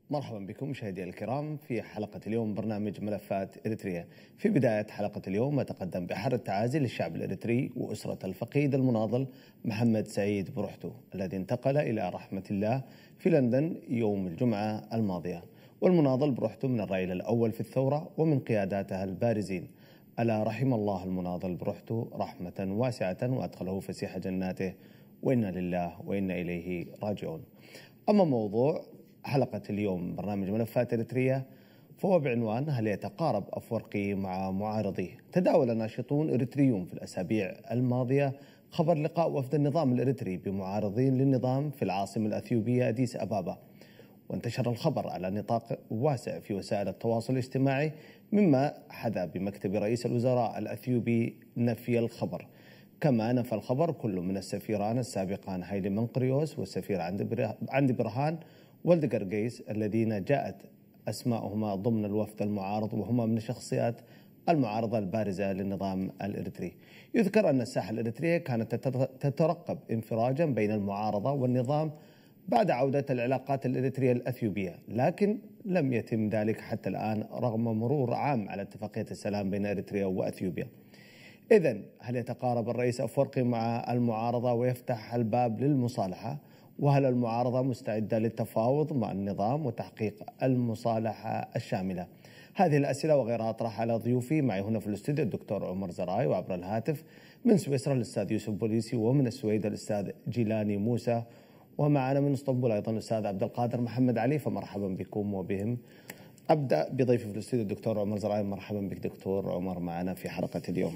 مرحبا بكم مشاهدينا الكرام في حلقة اليوم برنامج ملفات إريتريا. في بداية حلقة اليوم أتقدم بأحر التعازي للشعب الإريتري وأسرة الفقيد المناضل محمد سعيد بروحتو الذي انتقل إلى رحمة الله في لندن يوم الجمعة الماضية. والمناضل بروحتو من الرأي الأول في الثورة ومن قياداتها البارزين. ألا رحم الله المناضل بروحتو رحمة واسعة وأدخله فسيح جناته، وإنا لله وإنا إليه راجعون. أما موضوع حلقة اليوم برنامج ملفات إريتريا فهو بعنوان: هل يتقارب أفورقي مع معارضيه؟ تداول ناشطون إريتريون في الأسابيع الماضية خبر لقاء وفد النظام الإريتري بمعارضين للنظام في العاصمة الأثيوبية أديس أبابا، وانتشر الخبر على نطاق واسع في وسائل التواصل الاجتماعي، مما حدا بمكتب رئيس الوزراء الأثيوبي نفي الخبر. كما نفى الخبر كل من السفيران السابقان هايلي منقريوس والسفير عندي برهان ولد قرقيس الذين جاءت أسماءهما ضمن الوفد المعارض، وهما من شخصيات المعارضة البارزة للنظام الإريتري. يذكر أن الساحة الإريترية كانت تترقب انفراجا بين المعارضة والنظام بعد عودة العلاقات الإريترية الأثيوبية، لكن لم يتم ذلك حتى الآن رغم مرور عام على اتفاقية السلام بين إريتريا وأثيوبيا. إذن هل يتقارب الرئيس أفورقي مع المعارضة ويفتح الباب للمصالحة؟ وهل المعارضة مستعدة للتفاوض مع النظام وتحقيق المصالحة الشاملة؟ هذه الأسئلة وغيرها أطرحها على ضيوفي. معي هنا في الاستوديو الدكتور عمر زراي، وعبر الهاتف من سويسرا الأستاذ يوسف بوليسي، ومن السويد الأستاذ جيلاني موسى، ومعنا من اسطنبول أيضا الأستاذ عبد القادر محمد علي. فمرحبا بكم وبهم. أبدأ بضيفي في الاستوديو الدكتور عمر زراي. مرحبا بك دكتور عمر معنا في حلقة اليوم.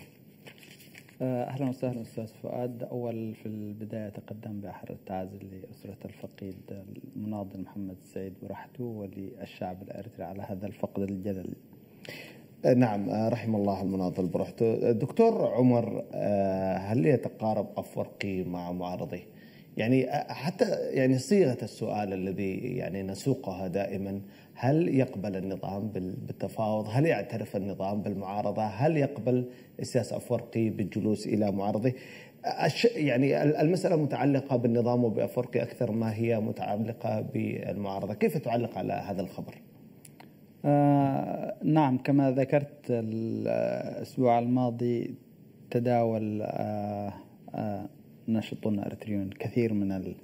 أهلا وسهلا أستاذ فؤاد. أول في البداية أتقدم بأحر التعازي لأسرة الفقيد المناضل محمد سعيد بروحتو وللشعب الإريتري على هذا الفقد الجلل. نعم، رحم الله المناضل بروحتو. دكتور عمر، هل يتقارب أفورقي مع معارضيه؟ يعني حتى يعني صيغة السؤال الذي يعني نسوقها دائما: هل يقبل النظام بالتفاوض؟ هل يعترف النظام بالمعارضة؟ هل يقبل السياس أفورقي بالجلوس إلى معارضه؟ يعني المسألة متعلقة بالنظام وبأفورقي أكثر ما هي متعلقة بالمعارضة. كيف تعلق على هذا الخبر؟ نعم، كما ذكرت الأسبوع الماضي تداول ناشطون إريتريون كثير من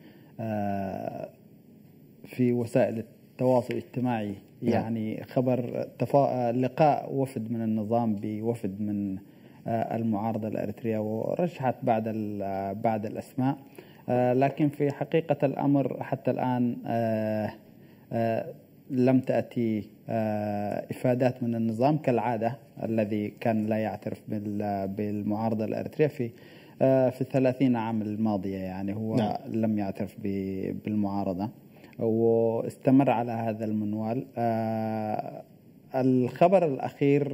في وسائل التواصل الاجتماعي يعني خبر لقاء وفد من النظام بوفد من المعارضة الإريترية، ورشحت بعد الأسماء، لكن في حقيقة الأمر حتى الآن لم تأتي إفادات من النظام كالعادة الذي كان لا يعترف بالمعارضة الإريترية في 30 عام الماضية. يعني هو لم يعترف بالمعارضة واستمر على هذا المنوال. الخبر الأخير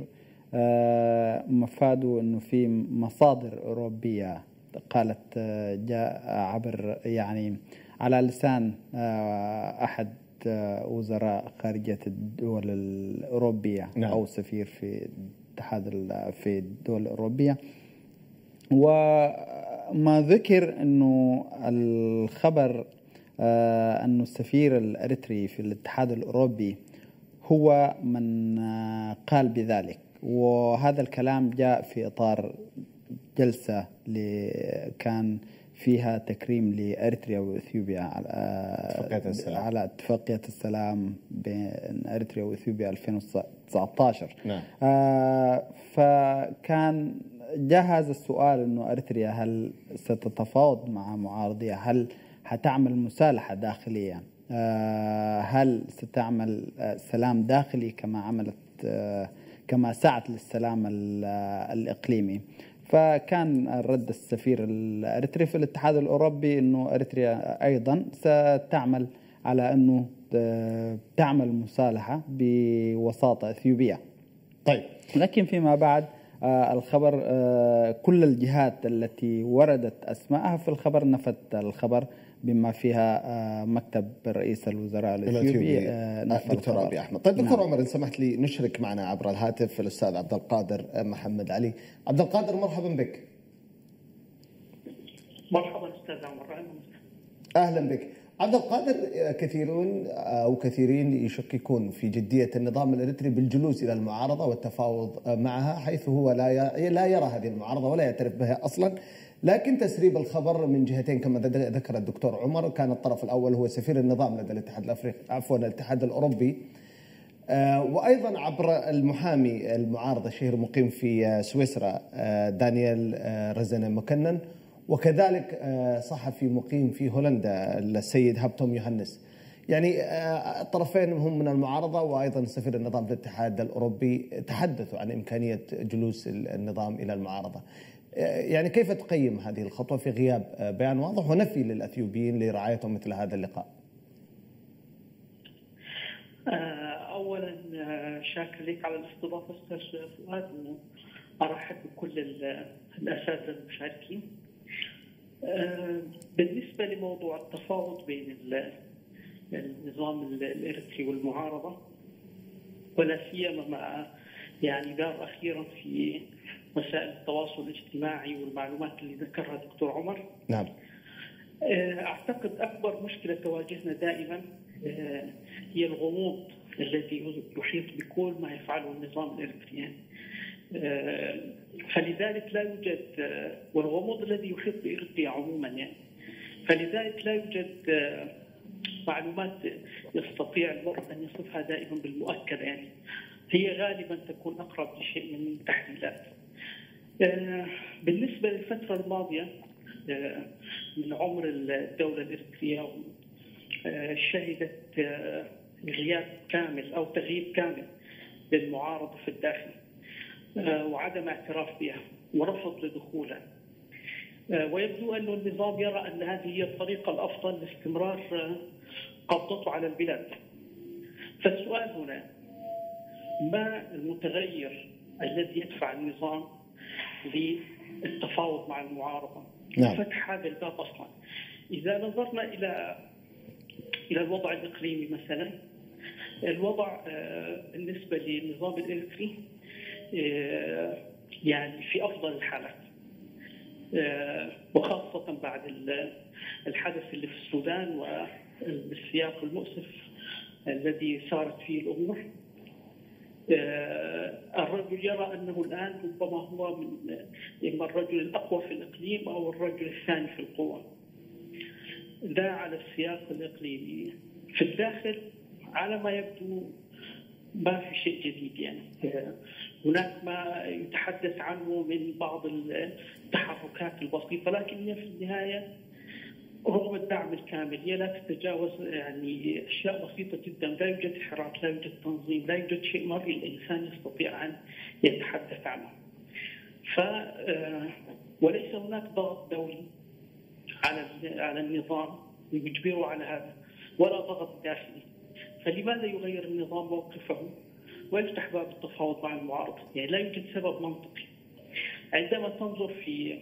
مفاده أنه في مصادر أوروبية قالت جاء عبر يعني على لسان أحد وزراء خارجية الدول الأوروبية أو سفير في في الدول الأوروبية، وما ذكر أنه الخبر أنه السفير الإريتري في الاتحاد الأوروبي هو من قال بذلك، وهذا الكلام جاء في إطار جلسة كان فيها تكريم لإريتريا وإثيوبيا على اتفاقية السلام بين إريتريا وإثيوبيا 2019. فكان جاء هذا السؤال أنه إريتريا هل ستتفاوض مع معارضيها؟ هل هتعمل مسالحة داخلية؟ هل ستعمل سلام داخلي كما سعت للسلام الإقليمي؟ فكان الرد السفير الإريتري في الاتحاد الأوروبي أنه إريتريا أيضا ستعمل على أنه تعمل مصالحة بوساطة إثيوبية. طيب، لكن فيما بعد الخبر كل الجهات التي وردت أسماءها في الخبر نفت الخبر، بما فيها مكتب رئيس الوزراء الإثيوبي دكتور أبي أحمد. طيب دكتور عمر، إن سمحت لي نشرك معنا عبر الهاتف الأستاذ عبد القادر محمد علي. عبد القادر، مرحبا بك. مرحبا أستاذ عمر. أهلا بك. عبد القادر، كثيرون أو كثيرين يشككون في جدية النظام الإريتري بالجلوس إلى المعارضة والتفاوض معها، حيث هو لا يرى هذه المعارضة ولا يعترف بها أصلا. لكن تسريب الخبر من جهتين كما ذكر الدكتور عمر. كان الطرف الأول هو سفير النظام لدى الاتحاد الأفريقي، عفوا الاتحاد الأوروبي، وأيضا عبر المحامي المعارضة الشهير مقيم في سويسرا دانيال رزن مكنن، وكذلك صحفي مقيم في هولندا السيد هابتوم يوهانس. يعني الطرفين هم من المعارضة، وأيضا سفير النظام في الاتحاد الأوروبي تحدثوا عن إمكانية جلوس النظام إلى المعارضة. يعني كيف تقيم هذه الخطوة في غياب بيان واضح ونفي للأثيوبيين لرعايتهم مثل هذا اللقاء؟ أولا شاكر لك على الاستضافة أستاذ فؤاد، وأرحب بكل الأساتذة المشاركين. بالنسبة لموضوع التفاوض بين النظام الإريتري والمعارضة، ولا سيما مع يعني دار أخيرا في وسائل التواصل الاجتماعي والمعلومات اللي ذكرها الدكتور عمر. نعم. أعتقد أكبر مشكلة تواجهنا دائما هي الغموض الذي يحيط بكل ما يفعله النظام الإريتري. فلذلك لا يوجد، والغموض الذي يحيط بإريتريا عموما يعني، فلذلك لا يوجد معلومات يستطيع المرء أن يصفها دائما بالمؤكد يعني. هي غالبا تكون أقرب لشيء من التحليلات. بالنسبة للفترة الماضية من عمر الدولة الإريترية، شهدت غياب كامل أو تغييب كامل للمعارضة في الداخل، وعدم اعتراف بها ورفض لدخولها. ويبدو أن النظام يرى أن هذه هي الطريقة الأفضل لاستمرار قبضته على البلاد. فالسؤال هنا، ما المتغير الذي يدفع النظام للتفاوض مع المعارضة؟ نعم. فتح هذا الباب أصلا. إذا نظرنا إلى الوضع الإقليمي مثلا، الوضع بالنسبة للنظام الإريتري يعني في أفضل الحالات، وخاصة بعد الحدث اللي في السودان والسياق المؤسف الذي سارت فيه الأمور. الرجل يرى أنه الآن ربما هو إما الرجل الأقوى في الإقليم أو الرجل الثاني في القوة. ده على السياق الإقليمي. في الداخل على ما يبدو ما في شيء جديد يعني. هناك ما يتحدث عنه من بعض التحركات البسيطة، لكن هي في النهاية رغم الدعم الكامل هي لا تتجاوز يعني أشياء بسيطة جدا. لا يوجد حراك، لا يوجد تنظيم، لا يوجد شيء مرئي الإنسان يستطيع أن يتحدث عنه. وليس هناك ضغط دولي على النظام يجبره على هذا، ولا ضغط داخلي. فلماذا يغير النظام موقفه ويفتح باب التفاوض مع المعارضة؟ يعني لا يوجد سبب منطقي. عندما تنظر في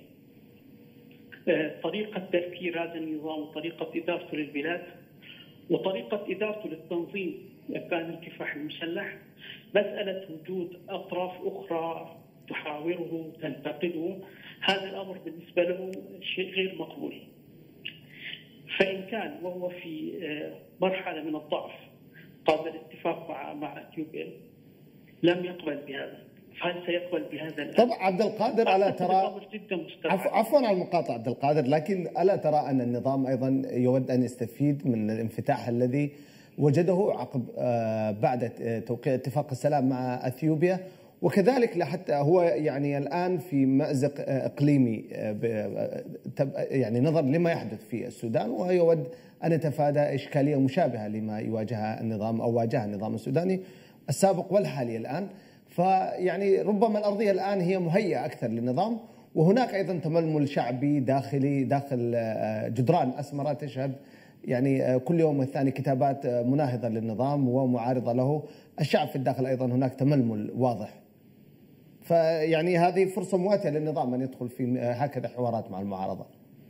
طريقة تفكير هذا النظام وطريقة إدارته للبلاد وطريقة إدارته للتنظيم، كان الكفاح المسلح، مسألة وجود أطراف أخرى تحاوره تنتقده، هذا الأمر بالنسبة له شيء غير مقبول. فإن كان وهو في مرحلة من الضعف قبل الاتفاق مع أثيوبيا لم يقبل بهذا، فهل سيقبل بهذا الآن؟ طبعا عبد القادر، ألا ترى عفوا على المقاطعة عبد القادر، لكن ألا ترى أن النظام أيضا يود أن يستفيد من الانفتاح الذي وجده عقب بعد توقيع اتفاق السلام مع أثيوبيا، وكذلك حتى هو يعني الآن في مأزق إقليمي يعني نظر لما يحدث في السودان، ويود أن يتفادى إشكالية مشابهة لما يواجهها النظام أو واجهها النظام السوداني السابق والحالي الآن. فيعني ربما الأرضية الآن هي مهيئة أكثر للنظام، وهناك أيضا تململ شعبي داخلي داخل جدران أسمرة تشهد يعني كل يوم والثاني كتابات مناهضة للنظام ومعارضة له. الشعب في الداخل أيضا هناك تململ واضح. فيعني هذه فرصة مواتية للنظام أن يدخل في هكذا حوارات مع المعارضة.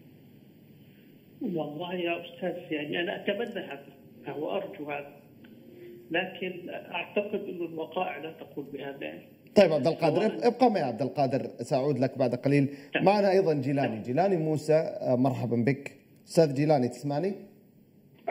والله يا أستاذ يعني أنا أتمنى هذا وأرجو هذا، لكن أعتقد أن الوقائع لا تقول بهذا يعني. طيب عبد القادر، ابقى معي عبد القادر، سأعود لك بعد قليل. معنا أيضا جيلاني موسى، مرحبا بك أستاذ جيلاني، تسمعني؟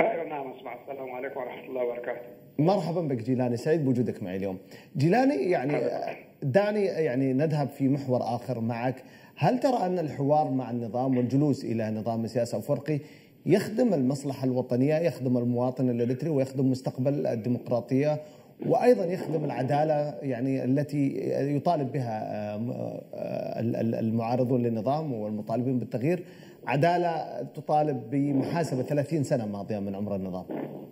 السلام عليكم ورحمة الله وبركاته. مرحبا بك جيلاني، سعيد بوجودك معي اليوم. جيلاني، يعني دعني يعني نذهب في محور آخر معك. هل ترى أن الحوار مع النظام والجلوس إلى نظام سياسي أفريقي يخدم المصلحة الوطنية، يخدم المواطن الإريتري، ويخدم مستقبل الديمقراطية، وأيضا يخدم العدالة يعني التي يطالب بها المعارضون للنظام والمطالبين بالتغيير، عدالة تطالب بمحاسبة 30 سنة ماضية من عمر النظام؟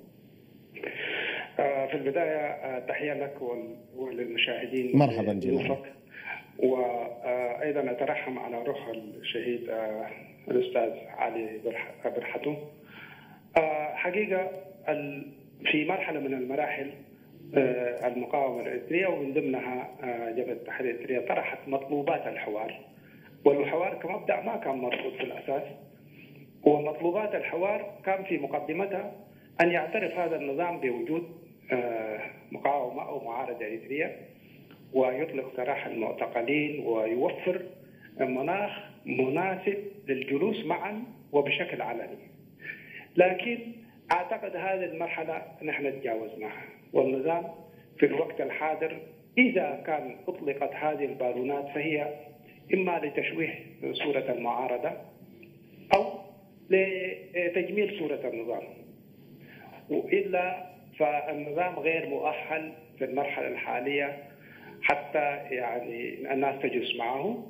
في البداية تحية لك وللمشاهدين. مرحبا جيلاني. وأيضا أترحم على روح الشهيد الأستاذ علي برحته. حقيقة في مرحلة من المراحل المقاومة الإريترية ومن ضمنها جبهة التحرير الإريترية طرحت مطلوبات الحوار، والحوار كمبدأ ما كان مرفوض في الأساس. ومطلوبات الحوار كان في مقدمتها أن يعترف هذا النظام بوجود مقاومة أو معارضة إريترية، ويطلق سراح المعتقلين، ويوفر مناخ مناسب للجلوس معا وبشكل علني. لكن أعتقد هذه المرحلة نحن تجاوزناها، والنظام في الوقت الحاضر إذا كان أطلقت هذه البالونات فهي إما لتشويه صورة المعارضة أو لتجميل صورة النظام، وإلا فالنظام غير مؤهل في المرحلة الحالية حتى يعني الناس تجلس معه.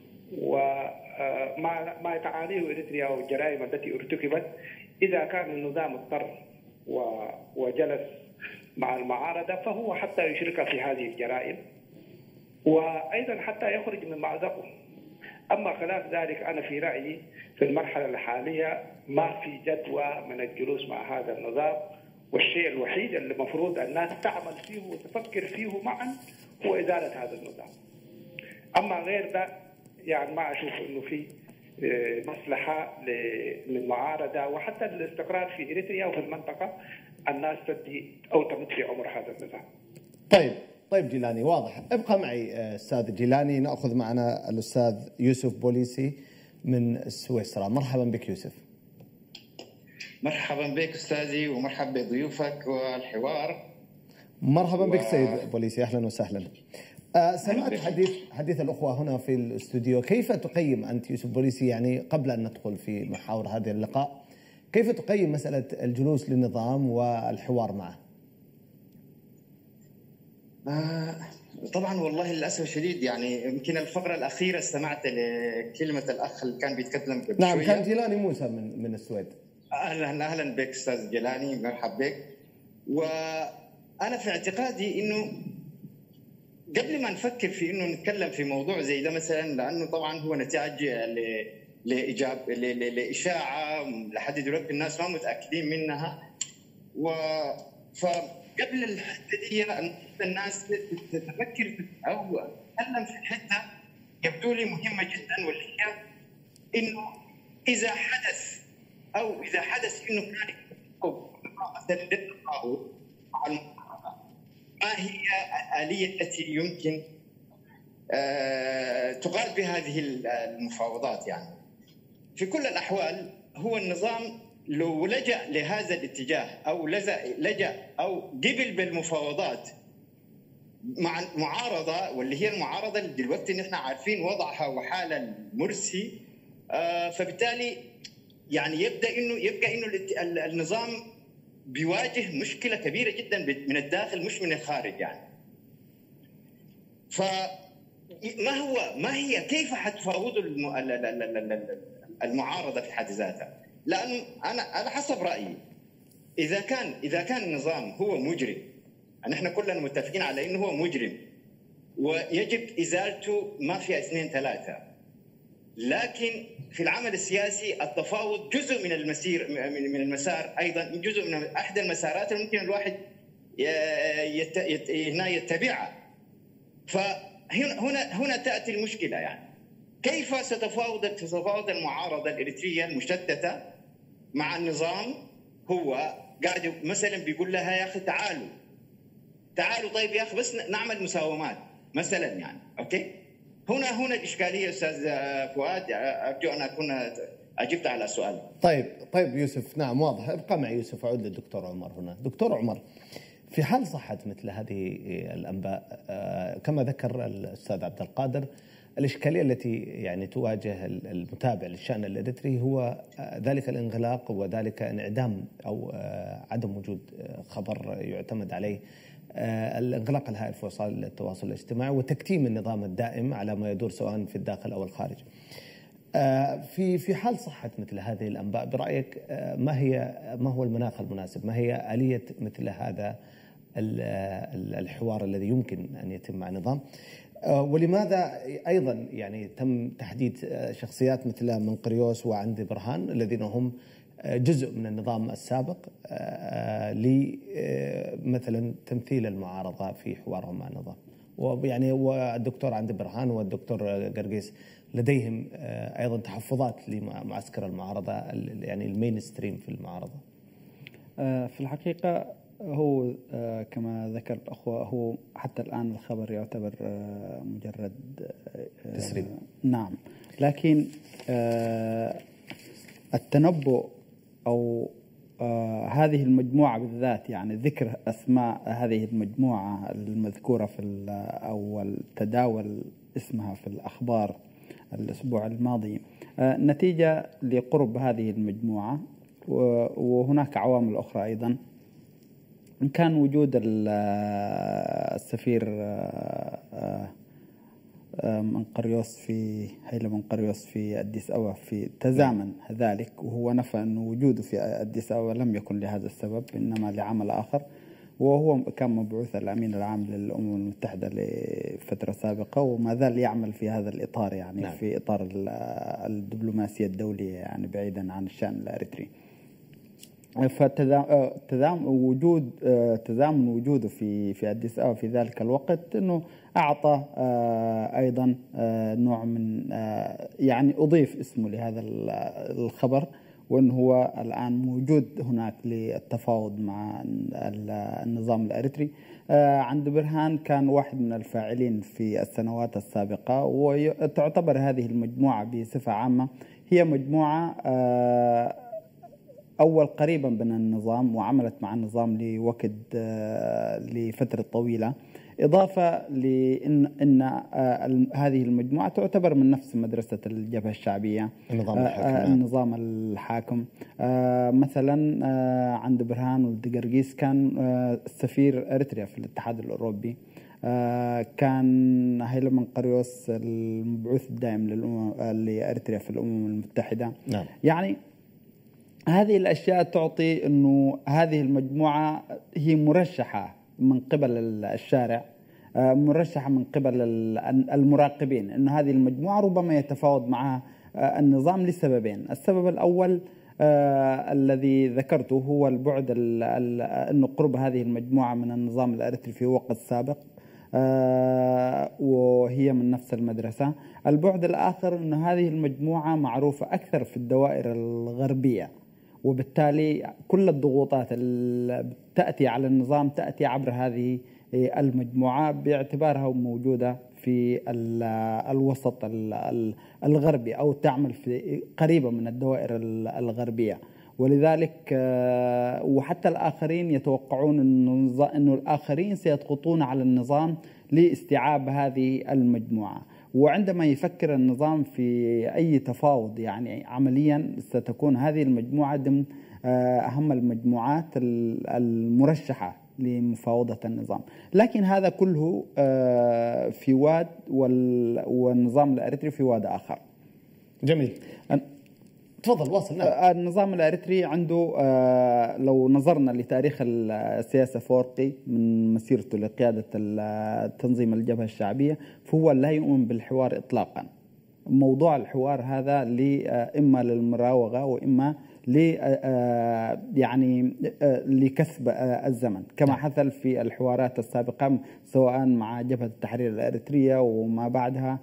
وما تعانيه إريتريا والجرائم التي ارتكبت، إذا كان النظام اضطر وجلس مع المعارضة فهو حتى يشرك في هذه الجرائم، وأيضا حتى يخرج من مأزقه. أما خلاف ذلك أنا في رأيي في المرحلة الحالية ما في جدوى من الجلوس مع هذا النظام، والشيء الوحيد اللي المفروض الناس تعمل فيه وتفكر فيه معا هو إزالة هذا النظام. أما غير ده يعني ما أشوف إنه في مصلحة للمعارضة وحتى للاستقرار في إريتريا وفي المنطقة الناس تدي أو تمت في عمر هذا النظام. طيب جيلاني، واضح. ابقى معي أستاذ جيلاني. نأخذ معنا الأستاذ يوسف بوليسي من سويسرا. مرحبا بك يوسف. مرحبا بك أستاذي، ومرحبا بضيوفك والحوار. مرحبا بك سيد بوليسي، أهلا وسهلا. سمعت حديث الأخوة هنا في الاستوديو. كيف تقيم أنت يوسف بوليسي، يعني قبل أن ندخل في محاور هذا اللقاء، كيف تقيم مسألة الجلوس للنظام والحوار معه؟ طبعا والله للأسف الشديد يعني يمكن الفقرة الأخيرة استمعت لكلمة الأخ اللي كان بيتكلم قبل نعم شوية. كان جيلاني موسى من السويد. أهلا بك أستاذ جيلاني، مرحبا بك. وأنا في اعتقادي إنه قبل ما نفكر في إنه نتكلم في موضوع زي ده مثلا، لأنه طبعا هو نتاج لإشاعة لحد دلوقتي الناس ما متأكدين منها، فقبل الحتة دي الناس تفكر أو تتكلم في الحتة يبدو لي مهمة جدا، واللي هي إنه إذا حدث إنه كان مثلا للتفاوض مع المعارضة، ما هي الآلية التي يمكن تقاد بها هذه المفاوضات؟ يعني في كل الأحوال هو النظام لو لجأ لهذا الاتجاه أو لجأ أو قبل بالمفاوضات مع المعارضة، واللي هي المعارضة اللي دلوقتي نحن عارفين وضعها وحال المرسي، فبالتالي يعني يبقى إنه النظام بيواجه مشكلة كبيرة جدا من الداخل مش من الخارج يعني. ما هي كيف حتفاوضوا المعارضة في حد ذاتها؟ لأنه أنا حسب رأيي إذا كان النظام هو مجرم، نحن كلنا متفقين على إنه هو مجرم ويجب إزالته، ما فيها 2 3، لكن في العمل السياسي التفاوض جزء من المسار، أيضا جزء من أحد المسارات اللي ممكن الواحد يتبعها. فهنا تأتي المشكلة، يعني كيف ستتفاوض المعارضة الإريترية المشتتة مع النظام هو قاعد مثلا بيقول لها يا أخي تعالوا طيب يا أخي بس نعمل مساومات مثلا يعني، أوكي؟ هنا الإشكالية أستاذ فؤاد. أرجو أن أكون أجبت على السؤال. طيب يوسف، نعم واضح. ابقى مع يوسف. أعود للدكتور عمر هنا. دكتور عمر، في حال صحت مثل هذه الأنباء كما ذكر الأستاذ عبد القادر، الإشكالية التي يعني تواجه المتابع للشأن الإريتري هو ذلك الانغلاق وذلك انعدام أو عدم وجود خبر يعتمد عليه، الانغلاق الهائل في وسائل التواصل الاجتماعي وتكتيم النظام الدائم على ما يدور سواء في الداخل أو الخارج. في حال صحة مثل هذه الأنباء برأيك ما هو المناخ المناسب؟ ما هي آلية مثل هذا الحوار الذي يمكن أن يتم مع النظام؟ ولماذا أيضا يعني تم تحديد شخصيات مثل منقريوس وعندي برهان الذين هم جزء من النظام السابق لمثلا تمثيل المعارضة في حوارهم مع النظام؟ ويعني والدكتور عندي برهان والدكتور قرقيس لديهم أيضا تحفظات لمعسكر المعارضة، يعني المين ستريم في المعارضة. في الحقيقة هو كما ذكر الأخوة، هو حتى الآن الخبر يعتبر مجرد تسريب. نعم، لكن التنبؤ أو هذه المجموعة بالذات، يعني ذكر أسماء هذه المجموعة المذكورة في أو التداول اسمها في الأخبار الأسبوع الماضي نتيجة لقرب هذه المجموعة، وهناك عوامل أخرى أيضا. كان وجود السفير منقريوس في هيلا منقريوس في أديس أبابا في تزامن ذلك، وهو نفى أن وجوده في أديس أبابا لم يكن لهذا السبب إنما لعمل آخر، وهو كان مبعوث الأمين العام للأمم المتحدة لفترة سابقة وما زال يعمل في هذا الإطار، يعني نعم. في إطار الدبلوماسية الدولية، يعني بعيدا عن الشأن الأريتري. فتزامن وجوده في أديس أبابا في ذلك الوقت أنه أعطى أيضا نوع من يعني أضيف اسمه لهذا الخبر، وأنه هو الآن موجود هناك للتفاوض مع النظام الأريتري. عند برهان كان واحد من الفاعلين في السنوات السابقة، وتعتبر هذه المجموعة بصفة عامة هي مجموعة أول قريبا من النظام وعملت مع النظام لفترة طويلة، إضافة لأن هذه المجموعة تعتبر من نفس مدرسة الجبهة الشعبية، النظام الحاكم. مثلا عند برهان والدقرقيس كان سفير أريتريا في الاتحاد الأوروبي، كان هيلا منقريوس المبعوث الدائم لأريتريا في الأمم المتحدة. نعم. يعني هذه الأشياء تعطي أنه هذه المجموعة هي مرشحة من قبل الشارع، مرشحة من قبل المراقبين، أن هذه المجموعة ربما يتفاوض معها النظام لسببين. السبب الأول الذي ذكرته هو البعد، أن قرب هذه المجموعة من النظام الأريتري في وقت سابق وهي من نفس المدرسة. البعد الآخر أن هذه المجموعة معروفة أكثر في الدوائر الغربية، وبالتالي كل الضغوطات تأتي على النظام تأتي عبر هذه المجموعة باعتبارها موجودة في الوسط الغربي أو تعمل في قريبة من الدوائر الغربية. ولذلك وحتى الآخرين يتوقعون أن الآخرين سيضغطون على النظام لاستيعاب هذه المجموعة، وعندما يفكر النظام في أي تفاوض يعني عمليا ستكون هذه المجموعة ضمن أهم المجموعات المرشحة لمفاوضة النظام. لكن هذا كله في واد والنظام الأريتري في واد آخر. جميل. تفضل واصل. نعم. النظام الأريتري عنده لو نظرنا لتاريخ السياسة فورقي من مسيرته لقيادة تنظيم الجبهة الشعبية، فهو لا يؤمن بالحوار إطلاقا. موضوع الحوار هذا إما للمراوغة وإما يعني لكسب الزمن، كما حصل في الحوارات السابقة سواء مع جبهة التحرير الأريترية وما بعدها.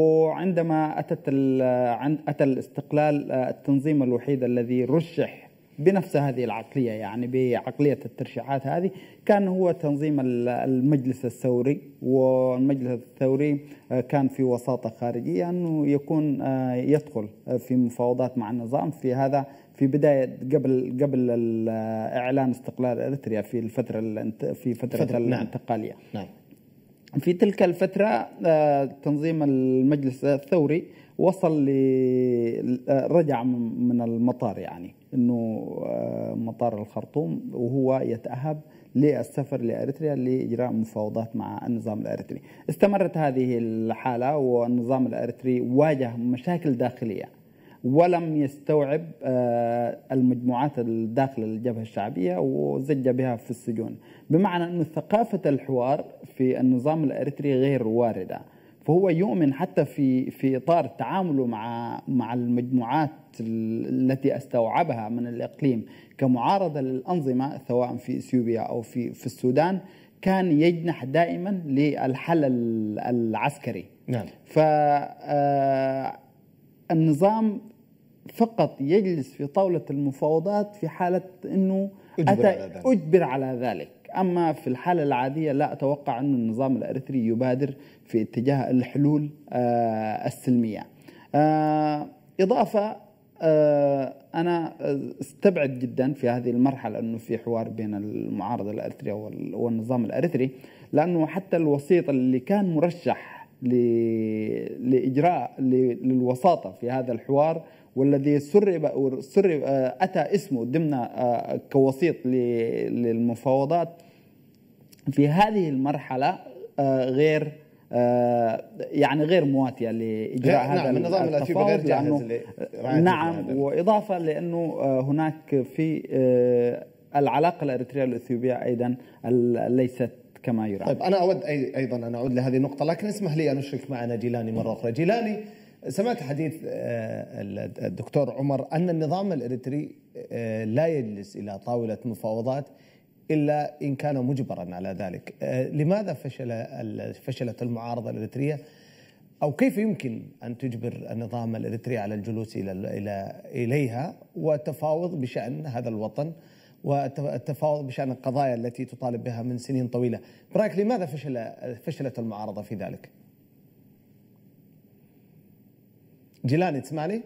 وعندما أتى الاستقلال، التنظيم الوحيد الذي رشح بنفس هذه العقلية، يعني بعقلية الترشيحات هذه. كان هو تنظيم المجلس الثوري، والمجلس الثوري كان في وساطة خارجية أنه يكون يدخل في مفاوضات مع النظام في هذا في بداية قبل إعلان استقلال إريتريا في فترة الانتقالية. نعم. في تلك الفترة تنظيم المجلس الثوري وصل رجع من المطار، يعني أنه مطار الخرطوم، وهو يتأهب للسفر لإريتريا لإجراء مفاوضات مع النظام الإريتري. استمرت هذه الحالة، والنظام الإريتري واجه مشاكل داخلية ولم يستوعب المجموعات الداخل الجبهة الشعبية، وزج بها في السجون، بمعنى أن ثقافة الحوار في النظام الإريتري غير واردة. فهو يؤمن حتى في إطار تعامله مع المجموعات التي استوعبها من الإقليم كمعارضة للأنظمة، سواء في إثيوبيا أو في السودان، كان يجنح دائما للحل العسكري. نعم. النظام فقط يجلس في طاولة المفاوضات في حالة أنه أجبر على ذلك. أما في الحالة العادية لا أتوقع أن النظام الإريتري يبادر في اتجاه الحلول السلمية. إضافة، أنا استبعد جدا في هذه المرحلة أنه في حوار بين المعارضة الإريترية والنظام الإريتري، لأنه حتى الوسيط اللي كان مرشح لإجراء للوساطة في هذا الحوار، والذي سرب أتى اسمه ضمن كوسيط للمفاوضات في هذه المرحلة غير مواتية لإجراء هذا النظام التفاوض، لأنه نعم، وإضافة لأنه هناك في العلاقة الإريترية الإثيوبية أيضا ليست كما يرام. طيب، أنا أود أيضا أن أعود لهذه النقطة، لكن اسمح لي أن أشرك معنا جيلاني مرة أخرى. جيلاني، سمعت حديث الدكتور عمر أن النظام الإريتري لا يجلس إلى طاولة مفاوضات إلا إن كان مجبرا على ذلك. لماذا فشلت المعارضة الإريترية، أو كيف يمكن أن تجبر النظام الإريتري على الجلوس إليها والتفاوض بشأن هذا الوطن والتفاوض بشأن القضايا التي تطالب بها من سنين طويلة؟ برأيك لماذا فشلت المعارضة في ذلك؟ جيلاني، تسمعني؟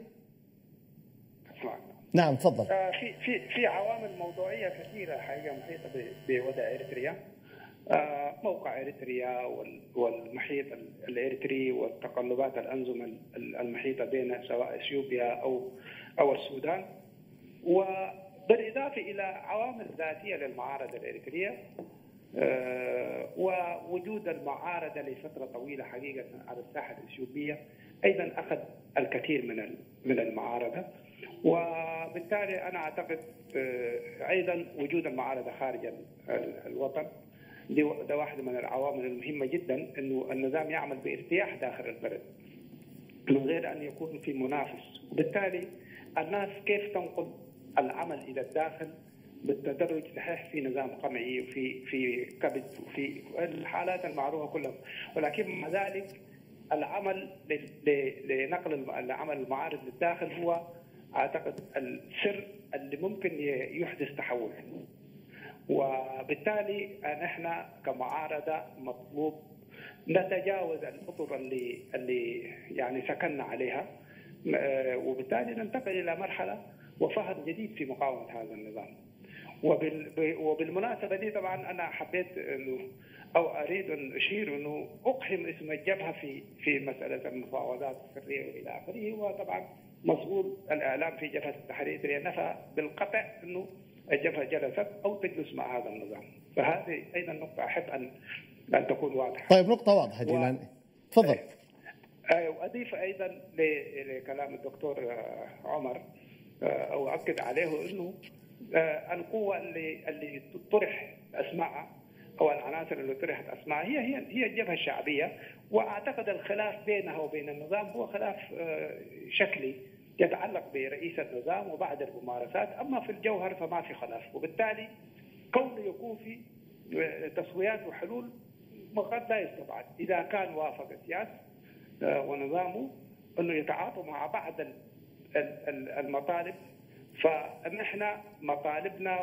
نعم، تفضل. في عوامل موضوعية كثيرة حقيقة محيطة بوضع إريتريا. موقع إريتريا والمحيط الإريتري والتقلبات الأنظمة المحيطة بين سواء إثيوبيا أو السودان، وبالإضافة إلى عوامل ذاتية للمعارضة الإريترية، ووجود المعارضة لفترة طويلة حقيقة على الساحة الإثيوبية أيضا أخذ الكثير من المعارضة. وبالتالي أنا أعتقد أيضا وجود المعارضة خارج الوطن ده واحدة من العوامل المهمة جدا، أنه النظام يعمل بارتياح داخل البلد من غير أن يكون في منافس. وبالتالي الناس كيف تنقل العمل إلى الداخل بالتدرج، صحيح في نظام قمعي وفي كبد وفي الحالات المعروفة كلها، ولكن مع ذلك العمل لنقل العمل المعارض للداخل هو أعتقد السر اللي ممكن يحدث تحول. وبالتالي نحن كمعارضة مطلوب نتجاوز الأطر اللي يعني سكننا عليها، وبالتالي ننتقل إلى مرحلة وفهم جديد في مقاومة هذا النظام. وبالمناسبة دي طبعا أنا حبيت أنه أو أريد أن أشير أنه أقحم اسم الجبهة في مسألة المفاوضات السرية وإلى آخره. وطبعا مسؤول الإعلام في جبهة التحرير نفى بالقطع أنه الجبهة جلست أو تجلس مع هذا النظام. فهذه أيضا نقطة أحب أن تكون واضحة. طيب، نقطة واضحة جيلاني، تفضل. وأضيف أيضا لكلام الدكتور عمر أو أؤكد عليه أنه القوة اللي طرح أسماءها أو العناصر اللي طرحت أسماءها هي الجبهة الشعبية. وأعتقد الخلاف بينها وبين النظام هو خلاف شكلي يتعلق برئيس النظام وبعض الممارسات، أما في الجوهر فما في خلاف. وبالتالي كونه يكون في تسويات وحلول قد لا يستبعد إذا كان وافق سياسة ونظامه أنه يتعاطوا مع بعض المطالب فنحن مطالبنا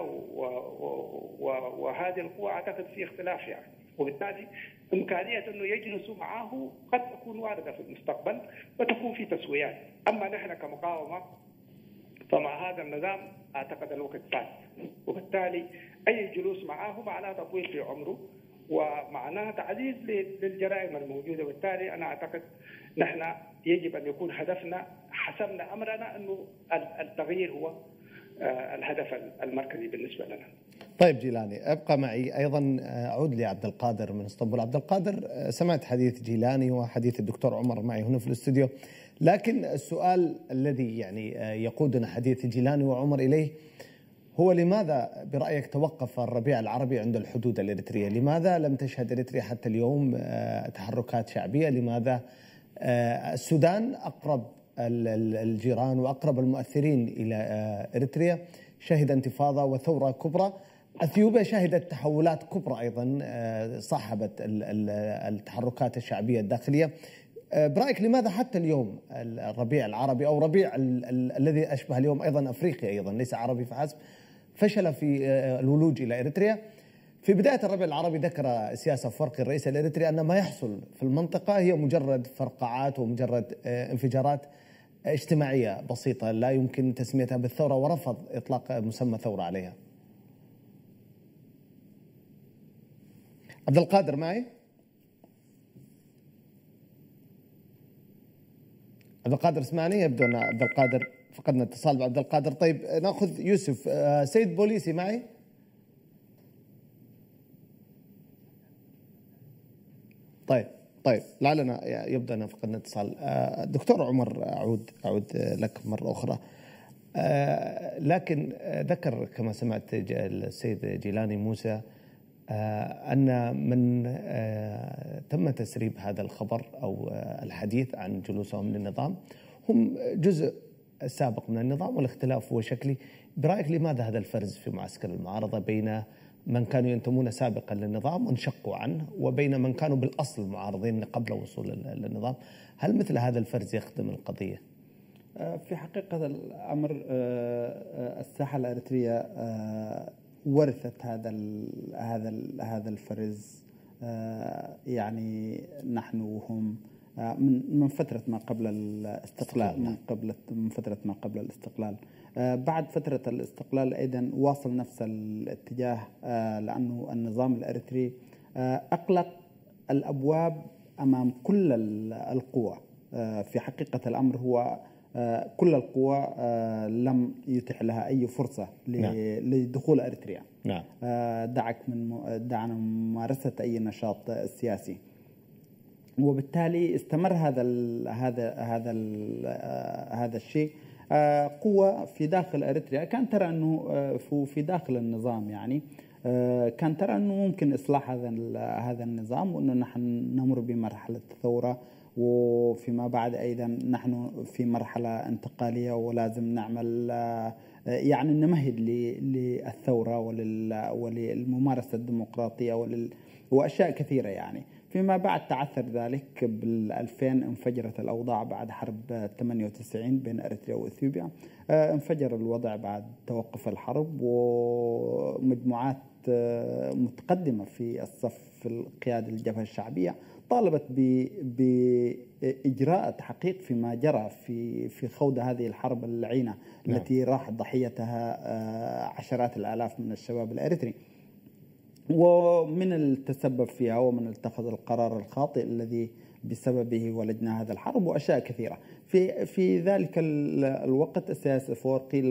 وهذه القوى اعتقد في اختلاف يعني، وبالتالي امكانيه انه يجلسوا معه قد تكون وارده في المستقبل وتكون في تسويات. اما نحن كمقاومه فمع هذا النظام اعتقد الوقت فات، وبالتالي اي جلوس معه معناه تطويل في عمره ومعناه تعزيز للجرائم الموجوده. وبالتالي انا اعتقد نحن يجب ان يكون هدفنا، حسمنا امرنا انه التغيير هو الهدف المركزي بالنسبه لنا. طيب جيلاني، ابقى معي ايضا. اعود لعبد القادر من اسطنبول. عبد القادر، سمعت حديث جيلاني وحديث الدكتور عمر معي هنا في الاستوديو، لكن السؤال الذي يعني يقودنا حديث جيلاني وعمر اليه هو لماذا برايك توقف الربيع العربي عند الحدود الاريتريه؟ لماذا لم تشهد اريتريا حتى اليوم تحركات شعبيه؟ لماذا السودان اقرب الجيران واقرب المؤثرين الى اريتريا شهد انتفاضه وثوره كبرى؟ اثيوبيا شهدت تحولات كبرى ايضا صاحبت التحركات الشعبيه الداخليه. برايك لماذا حتى اليوم الربيع العربي او ربيع الذي اشبه اليوم ايضا افريقي ايضا ليس عربي فحسب فشل في الولوج الى اريتريا؟ في بدايه الربيع العربي ذكر سياسه فرقي الرئيس الاريتري ان ما يحصل في المنطقه هي مجرد فرقعات ومجرد انفجارات اجتماعيه بسيطه لا يمكن تسميتها بالثوره، ورفض اطلاق مسمى ثوره عليها. عبد القادر معي؟ عبد القادر اسمعني؟ يبدو ان عبد القادر فقدنا اتصال بعبد القادر. طيب ناخذ يوسف. سيد بوليسي معي؟ طيب لعلنا يبدو ان فقدنا اتصال. دكتور عمر، اعود لك مره اخرى. لكن ذكر كما سمعت السيد جيلاني موسى أن من تم تسريب هذا الخبر أو الحديث عن جلوسهم للنظام هم جزء سابق من النظام والاختلاف هو شكلي. برأيك لماذا هذا الفرز في معسكر المعارضة بين من كانوا ينتمون سابقا للنظام وانشقوا عنه وبين من كانوا بالأصل معارضين قبل وصول للنظام؟ هل مثل هذا الفرز يخدم القضية؟ في حقيقة الأمر الساحة الأريترية ورثت هذا الفرز. يعني نحن وهم من فترة ما قبل الاستقلال، من فترة ما قبل الاستقلال. بعد فترة الاستقلال أيضا واصل نفس الاتجاه، لأنه النظام الأريتري أغلق الأبواب أمام كل القوى. في حقيقة الأمر هو كل القوى لم يتح لها أي فرصة لدخول أريتريا. نعم. دعنا ممارسة أي نشاط سياسي، وبالتالي استمر هذا الشيء. قوة في داخل أريتريا كان ترى أنه في داخل النظام يعني كان ترى أنه ممكن إصلاح هذا النظام، وأنه نحن نمر بمرحلة ثورة، وفيما بعد أيضا نحن في مرحلة انتقالية ولازم نعمل يعني نمهد للثورة وللممارسة الديمقراطية وأشياء كثيرة يعني. فيما بعد تعثر ذلك. بال2000 انفجرت الأوضاع بعد حرب 98 بين أريتريا وإثيوبيا. انفجر الوضع بعد توقف الحرب، ومجموعات متقدمة في الصف القيادة الجبهة الشعبية طالبت بإجراء تحقيق فيما جرى في خوض هذه الحرب اللعينة التي راح ضحيتها عشرات الآلاف من الشباب الأريتري، ومن التسبب فيها ومن اتخذ القرار الخاطئ الذي بسببه ولدنا هذا الحرب وأشياء كثيرة. في ذلك الوقت السياسي الأفريقي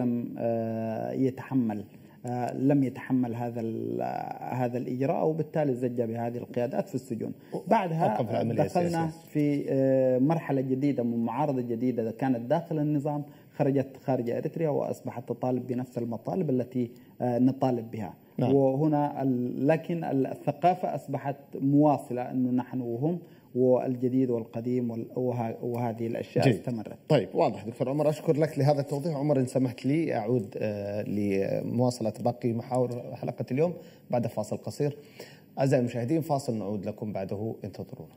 لم يتحمل هذا الإجراء، وبالتالي زج بهذه القيادات في السجون. بعدها دخلنا في مرحلة جديدة من معارضة جديدة كانت داخل النظام، خرجت خارج أريتريا وأصبحت تطالب بنفس المطالب التي نطالب بها. نعم. وهنا لكن الثقافة أصبحت مواصلة، أنه نحن وهم والجديد والقديم وهذه الأشياء استمرت. طيب واضح دكتور عمر، أشكر لك لهذا التوضيح. عمر إن سمحت لي أعود لمواصلة باقي محاور حلقة اليوم بعد فاصل قصير. أعزائي المشاهدين، فاصل نعود لكم بعده، انتظرونا.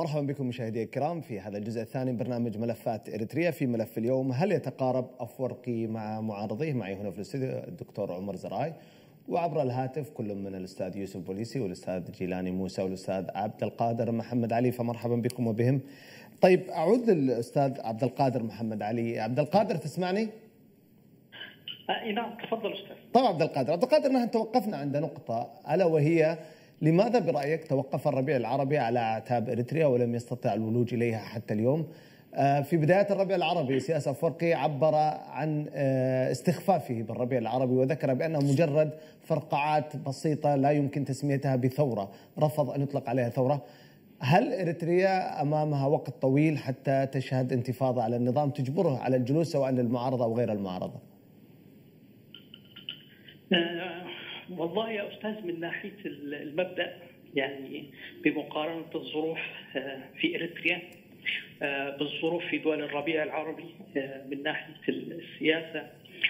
مرحبا بكم مشاهدي الكرام في هذا الجزء الثاني من برنامج ملفات إريتريا. في ملف اليوم، هل يتقارب أفورقي مع معارضيه؟ معي هنا في الاستوديو الدكتور عمر زراي، وعبر الهاتف كل من الأستاذ يوسف بوليسي والأستاذ جيلاني موسى والأستاذ عبد القادر محمد علي، فمرحبا بكم وبهم. طيب أعود للأستاذ عبد القادر محمد علي. عبد القادر تسمعني؟ نعم تفضل أستاذ. طبعا عبد القادر نحن توقفنا عند نقطة، ألا وهي لماذا برأيك توقف الربيع العربي على أعتاب إريتريا ولم يستطع الولوج إليها حتى اليوم؟ في بداية الربيع العربي سياسة أفورقي عبر عن استخفافه بالربيع العربي وذكر بأنه مجرد فرقعات بسيطة لا يمكن تسميتها بثورة، رفض أن يطلق عليها ثورة. هل إريتريا أمامها وقت طويل حتى تشهد انتفاضة على النظام تجبره على الجلوس سواء للمعارضة أو غير المعارضة؟ والله يا أستاذ، من ناحية المبدأ يعني بمقارنة الظروف في إريتريا بالظروف في دول الربيع العربي من ناحية السياسة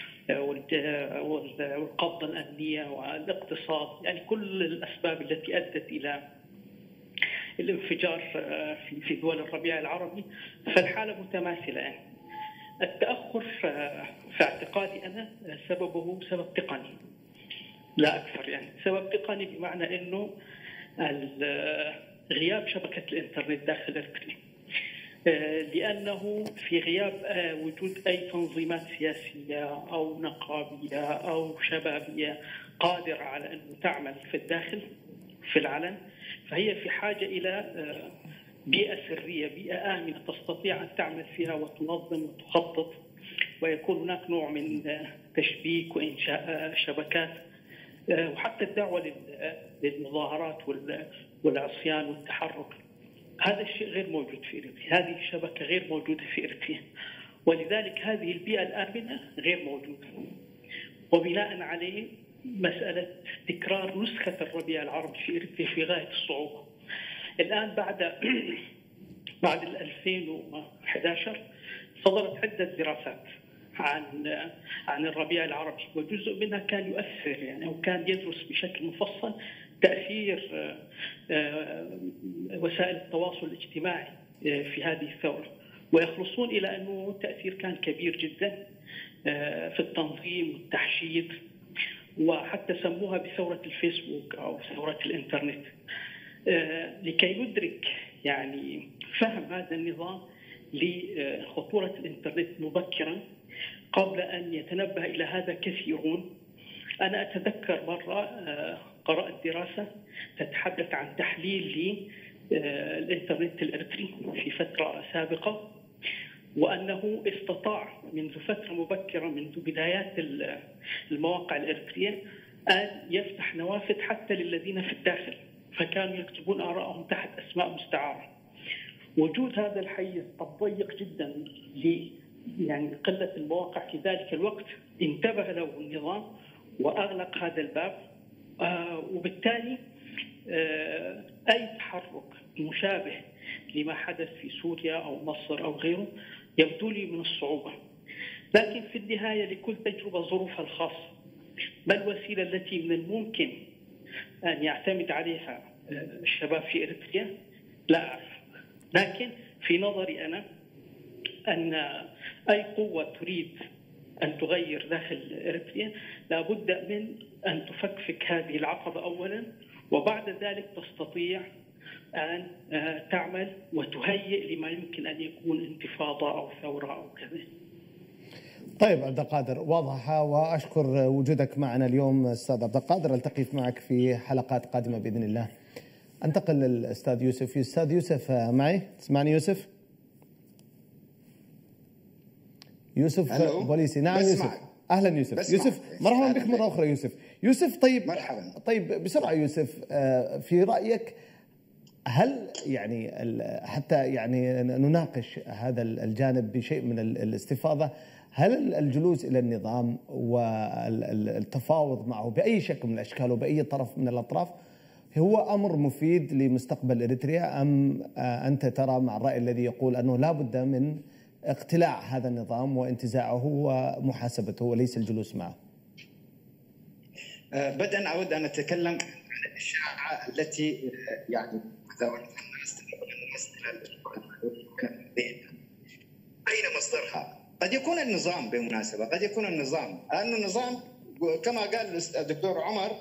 والقبضة الأمنية والاقتصاد، يعني كل الأسباب التي أدت إلى الانفجار في دول الربيع العربي، فالحالة متماثلة. يعني التأخر في اعتقادي أنا سببه سبب تقني لا أكثر، يعني سبب تقني بمعنى أنه غياب شبكة الإنترنت داخل إريتريا، لأنه في غياب وجود أي تنظيمات سياسية أو نقابية أو شبابية قادرة على أن تعمل في الداخل في العلن، فهي في حاجة إلى بيئة سرية، بيئة آمنة تستطيع أن تعمل فيها وتنظم وتخطط، ويكون هناك نوع من تشبيك وإنشاء شبكات، وحتى الدعوة للمظاهرات والعصيان والتحرك. هذا الشيء غير موجود في إريتريا، هذه الشبكة غير موجودة في إريتريا، ولذلك هذه البيئة الآمنة غير موجودة. وبناء عليه مسألة تكرار نسخة الربيع العربي في إريتريا في غاية الصعوبة. الآن بعد 2011 صدرت عدة دراسات عن الربيع العربي، وجزء منها كان يؤثر يعني أو كان يدرس بشكل مفصل تأثير وسائل التواصل الاجتماعي في هذه الثورة، ويخلصون إلى أنه تأثير كان كبير جدا في التنظيم والتحشيد، وحتى سموها بثورة الفيسبوك أو ثورة الإنترنت. لكي ندرك يعني فهم هذا النظام لخطورة الإنترنت مبكرا قبل أن يتنبه إلى هذا كثيرون. أنا أتذكر مرة قرأت دراسة تتحدث عن تحليل للإنترنت الإريتري في فترة سابقة، وأنه استطاع منذ فترة مبكرة منذ بدايات المواقع الإريترية أن يفتح نوافذ حتى للذين في الداخل، فكانوا يكتبون آراءهم تحت أسماء مستعارة. وجود هذا الحيز الضيق جدا يعني قلة المواقع في ذلك الوقت انتبه له النظام وأغلق هذا الباب، وبالتالي أي تحرك مشابه لما حدث في سوريا أو مصر أو غيره يبدو لي من الصعوبة. لكن في النهاية لكل تجربة ظروفها الخاصة. ما الوسيلة التي من الممكن أن يعتمد عليها الشباب في إريتريا؟ لا أعرف، لكن في نظري أنا أن أي قوة تريد أن تغير داخل إريتريا لابد من أن تفكفك هذه العقبة أولا، وبعد ذلك تستطيع أن تعمل وتهيئ لما يمكن أن يكون انتفاضة أو ثورة أو كذا. طيب عبد القادر، واضحة، وأشكر وجودك معنا اليوم أستاذ عبد القادر. ألتقي معك في حلقات قادمة بإذن الله. أنتقل للأستاذ يوسف. أستاذ يوسف معي؟ تسمعني يوسف؟ يوسف بوليسي. نعم يوسف، أهلا يوسف. يوسف مرحبا بك مرة أخرى يوسف. طيب مرحبا. طيب بسرعة يوسف، في رأيك هل يعني حتى يعني نناقش هذا الجانب بشيء من الاستفاضة، هل الجلوس إلى النظام والتفاوض معه بأي شكل من الأشكال وبأي طرف من الأطراف هو أمر مفيد لمستقبل إريتريا، أم أنت ترى مع الرأي الذي يقول أنه لا بد من اقتلاع هذا النظام وانتزاعه ومحاسبته وليس الجلوس معه؟ بدءا أود أن أتكلم عن الإشاعة التي يعني تداولتها الناس أين مصدرها؟ قد يكون النظام، بالمناسبة قد يكون النظام، لأنه النظام كما قال الدكتور عمر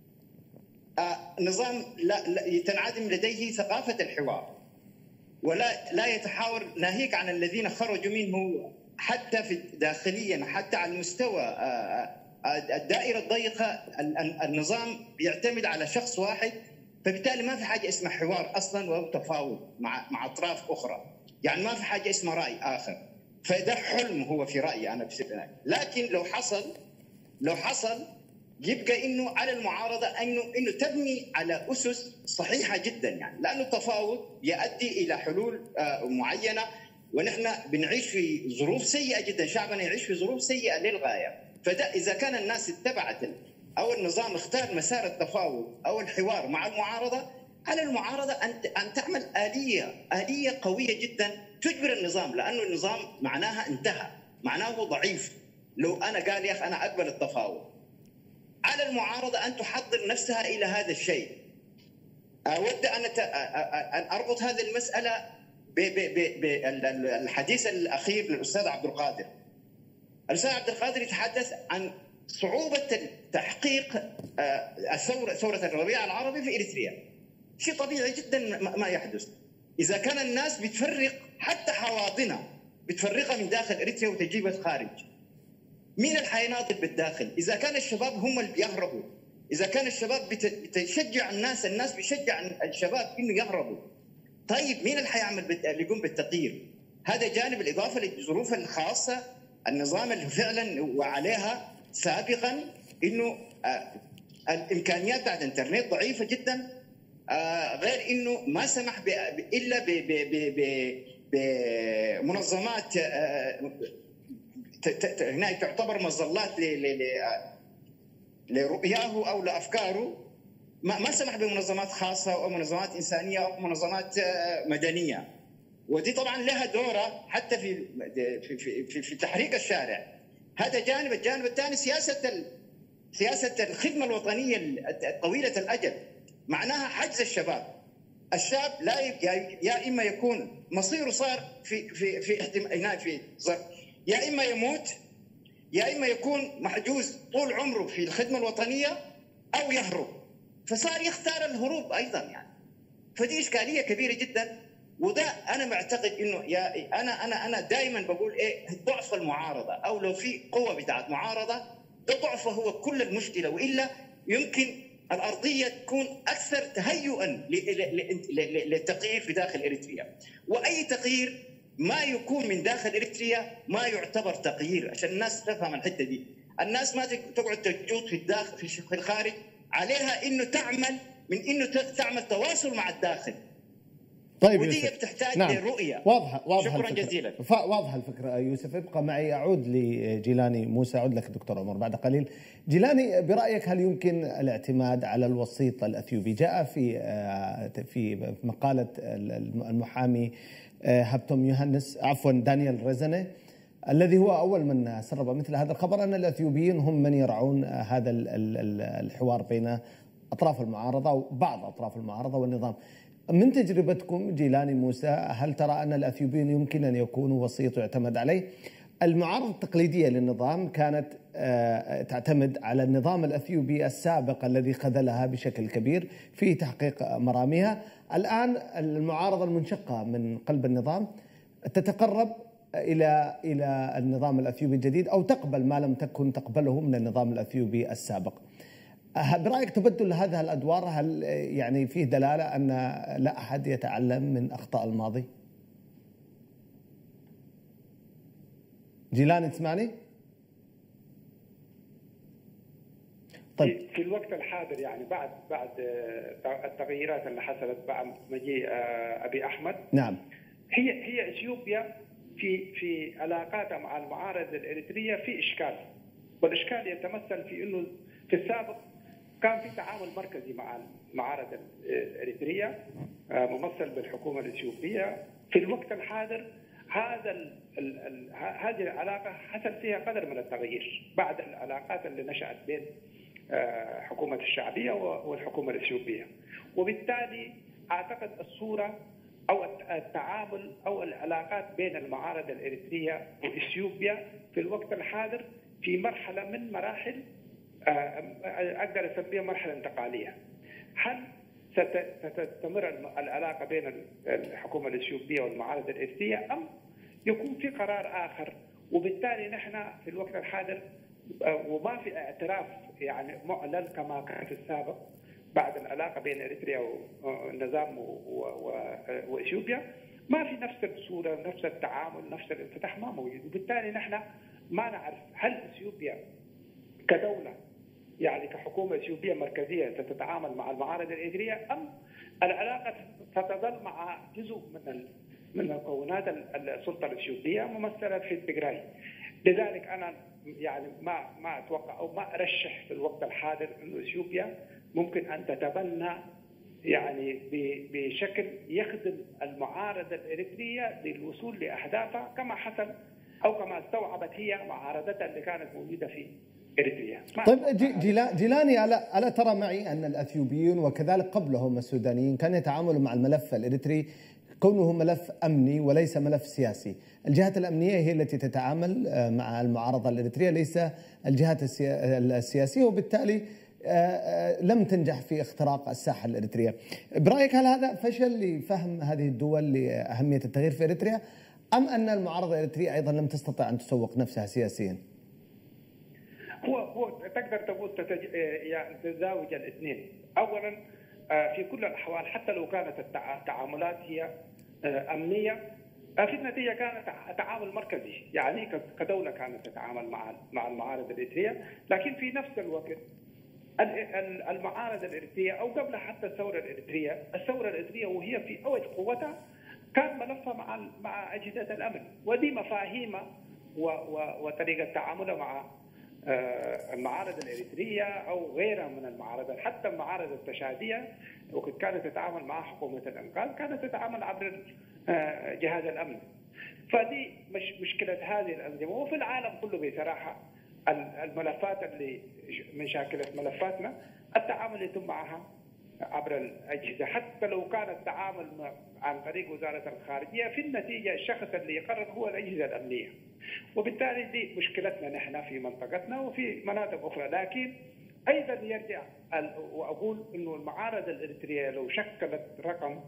نظام لا تنعدم لديه ثقافة الحوار، ولا يتحاور، ناهيك عن الذين خرجوا منه حتى في داخليا، حتى على المستوى الدائرة الضيقة النظام يعتمد على شخص واحد، فبالتالي ما في حاجة اسمها حوار أصلا أو تفاوض مع أطراف أخرى، يعني ما في حاجة اسمها رأي آخر، فده حلم هو في رأيي أنا بصراحة. لكن لو حصل يبقى انه على المعارضه انه تبني على اسس صحيحه جدا، يعني لانه التفاوض يؤدي الى حلول معينه، ونحن بنعيش في ظروف سيئه جدا، شعبنا يعيش في ظروف سيئه للغايه، فده اذا كان الناس اتبعت او النظام اختار مسار التفاوض او الحوار مع المعارضه، على المعارضه ان تعمل اليه قويه جدا تجبر النظام، لانه النظام معناها انتهى، معناه ضعيف. لو انا قال يا اخي انا اقبل التفاوض، على المعارضة أن تحضر نفسها إلى هذا الشيء. أود أن أربط هذه المسألة بالحديث الأخير للأستاذ عبد القادر. الأستاذ عبد القادر يتحدث عن صعوبة تحقيق ثورة الربيع العربي في إريتريا. شيء طبيعي جدا ما يحدث. إذا كان الناس بتفرق حتى حواضنها، بتفرقها من داخل إريتريا وتجيبها خارج، مين اللي حيناضل بالداخل؟ إذا كان الشباب هم اللي بيهربوا، إذا كان الشباب بتشجع الناس بيشجع الشباب إنه يهربوا، طيب مين اللي حيعمل اللي يقوم بالتغيير؟ هذا جانب، الإضافة للظروف الخاصة النظام اللي فعلا وعليها سابقا إنه الإمكانيات بتاعت الإنترنت ضعيفة جدا، غير إنه ما سمح إلا بمنظمات هنا تعتبر مظلات لرؤياه او لافكاره، ما سمح بمنظمات خاصه او منظمات انسانيه او منظمات مدنيه، ودي طبعا لها دوره حتى في تحريك الشارع. هذا جانب. الجانب الثاني سياسه الخدمه الوطنيه طويله الاجل، معناها حجز الشباب لا يا اما يكون مصيره صار في يا إما يموت، يا إما يكون محجوز طول عمره في الخدمة الوطنية أو يهرب، فصار يختار الهروب أيضا يعني. فدي إشكالية كبيرة جدا، وده أنا معتقد إنه أنا دائما بقول ضعف المعارضة، أو لو في قوة بتاعت معارضة ده ضعفه هو كل المشكلة، وإلا يمكن الأرضية تكون أكثر تهيئا للتغيير في داخل إريتريا، وأي تغيير ما يكون من داخل إريتريا ما يعتبر تغيير، عشان الناس تفهم الحتة دي. الناس ما تقعد تجود في الداخل في الخارج، عليها إنه تعمل تواصل مع الداخل. طيب ودي يوسف، بتحتاج نعم. لرؤية. واضحة شكرا الفكرة. جزيلا. واضحة الفكرة يوسف. ابقى معي، أعود لجيلاني موسى، أعود لك دكتور عمر بعد قليل. جيلاني، برأيك هل يمكن الاعتماد على الوسيط الأثيوبي؟ جاء في مقالة المحامي هابتوم يوهانس، دانيال ريزني، الذي هو أول من سرب مثل هذا الخبر، أن الأثيوبيين هم من يرعون هذا الحوار بين أطراف المعارضة وبعض أطراف المعارضة والنظام. من تجربتكم جيلاني موسى، هل ترى أن الأثيوبيين يمكن أن يكونوا وسيط يعتمد عليه؟ المعارضة التقليدية للنظام كانت تعتمد على النظام الأثيوبي السابق الذي خذلها بشكل كبير في تحقيق مراميها. الآن المعارضة المنشقة من قلب النظام تتقرب إلى النظام الأثيوبي الجديد، أو تقبل ما لم تكن تقبله من النظام الأثيوبي السابق. برأيك تبدل هذه الأدوار هل يعني فيه دلالة أن لا أحد يتعلم من أخطاء الماضي؟ جيلاني تسمعني؟ طيب. في الوقت الحاضر يعني بعد التغييرات اللي حصلت بعد مجيء أبي أحمد، نعم، هي اثيوبيا في علاقاتها مع المعارضة الإريترية في إشكال، والإشكال يتمثل في إنه في السابق كان في تعامل مركزي مع المعارضة الإريترية ممثل بالحكومة الإثيوبية. في الوقت الحاضر هذه العلاقة حصل فيها قدر من التغيير بعد العلاقات اللي نشأت بين حكومة الشعبية والحكومة الإثيوبية، وبالتالي أعتقد الصورة أو التعامل أو العلاقات بين المعارضة الإريترية وإثيوبيا في الوقت الحاضر في مرحلة من مراحل أقدر أسميها مرحلة انتقالية. هل ستستمر العلاقة بين الحكومة الإثيوبية والمعارضة الإريترية أم يكون في قرار آخر؟ وبالتالي نحن في الوقت الحاضر وما في اعتراف يعني معلن كما كان في السابق بعد العلاقة بين إريتريا والنظام وإثيوبيا، ما في نفس الصورة، نفس التعامل، نفس الانفتاح ما موجود. وبالتالي نحن ما نعرف هل إثيوبيا كدولة يعني كحكومة إثيوبية مركزية ستتعامل مع المعارضة الإريترية أم العلاقة ستظل مع جزء من مكونات السلطة الإثيوبية ممثلة في التجراي. لذلك أنا يعني ما أتوقع أو ما أرشح في الوقت الحاضر إنه إثيوبيا ممكن أن تتبنى يعني بشكل يخدم المعارضة الإريترية للوصول لأهدافها كما حصل أو كما استوعبت هي معارضتها اللي كانت موجودة في إريتريا. طيب جيلاني، ألا ترى معي أن الأثيوبيين وكذلك قبلهم السودانيين كانوا يتعاملوا مع الملف الإريتري كونه ملف أمني وليس ملف سياسي؟ الجهات الأمنية هي التي تتعامل مع المعارضة الإريترية ليس الجهات السياسية، وبالتالي لم تنجح في اختراق الساحة الإريترية. برأيك هل هذا فشل لفهم هذه الدول لأهمية التغيير في إريتريا أم أن المعارضة الإريترية أيضا لم تستطع أن تسوق نفسها سياسيا؟ هو تقدر تقول يعني تزاوج الاثنين. أولا في كل الأحوال حتى لو كانت التعاملات هي أمنية في النتيجة كانت تعامل مركزي، يعني كدولة كانت تتعامل مع المعارضة الإريترية، لكن في نفس الوقت المعارضة الإريترية أو قبل حتى الثورة الإريترية وهي في أوج قوتها كان ملفها مع أجهزة الأمن، ودي مفاهيمها وطريقة تعاملها مع المعارضة الإريترية أو غيرها من المعارضات، حتى المعارضة التشادية وقت كانت تتعامل مع حكومة الإنقاذ كانت تتعامل عبر جهاز الأمن. فدي مش مشكلة هذه الأنظمة. وفي العالم كله بصراحة الملفات اللي من شاكلة ملفاتنا التعامل يتم معها عبر الأجهزة، حتى لو كان التعامل عن طريق وزارة الخارجية، في النتيجة الشخص اللي يقرر هو الأجهزة الأمنية. وبالتالي دي مشكلتنا نحن في منطقتنا وفي مناطق أخرى. لكن أيضا يرجع وأقول إنه المعارضة الإريترية لو شكلت رقم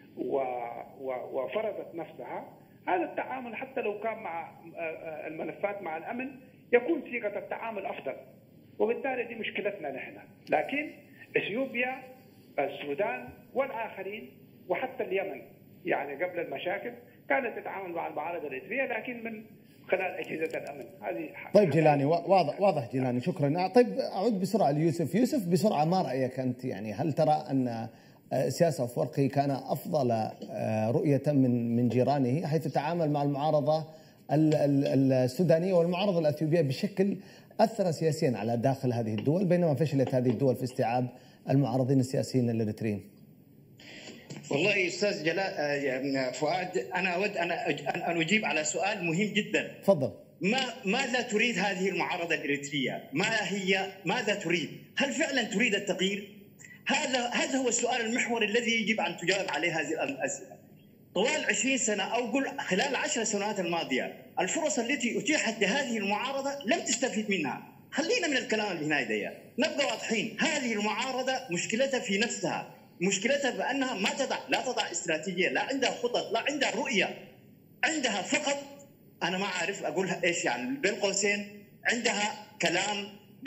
وفرضت نفسها، هذا التعامل حتى لو كان مع الملفات مع الأمن يكون صيغة التعامل أفضل. وبالتالي دي مشكلتنا نحن. لكن إثيوبيا، السودان والآخرين وحتى اليمن يعني قبل المشاكل كانت تتعامل مع المعارضة الإريترية لكن من خلال أجهزة الأمن. هذه طيب جيلاني، واضح جيلاني، شكرا. طيب أعود بسرعة ليوسف. يوسف بسرعة، ما رأيك أنت؟ يعني هل ترى أن سياس أفورقي كان أفضل رؤية من جيرانه حيث تعامل مع المعارضة السودانية والمعارضة الأثيوبية بشكل أثر سياسيا على داخل هذه الدول، بينما فشلت هذه الدول في استيعاب المعارضين السياسيين الإريتريين؟ والله أستاذ جلال فؤاد، أنا أود أن أجيب على سؤال مهم جدا. تفضل. ماذا تريد هذه المعارضة الإريترية؟ ماذا تريد؟ هل فعلا تريد التغيير؟ هذا هو السؤال المحوري الذي يجب أن تجاوب عليه هذه الأسئلة. طوال 20 سنة أو قل خلال 10 سنوات الماضية الفرص التي أتيحت لهذه المعارضة لم تستفيد منها. خلينا من الكلام اللي هنا دي، نبقى واضحين. هذه المعارضة مشكلتها في نفسها، مشكلتها بأنها لا تضع استراتيجية، لا عندها خطط، لا عندها رؤية، عندها فقط أنا ما أعرف أقولها إيش يعني بين قوسين، عندها كلام